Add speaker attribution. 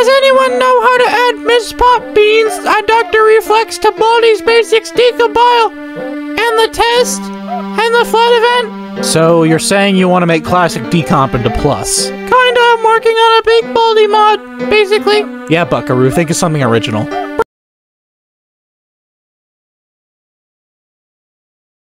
Speaker 1: Does anyone know how to add Miss Pop Beans adductor reflex to Baldi's basics decompile? And the test? And the flood event?
Speaker 2: So you're saying you want to make classic decomp into plus?
Speaker 1: Kinda, I'm working on a big Baldi mod, basically.
Speaker 2: Yeah, Buckaroo, think of something original.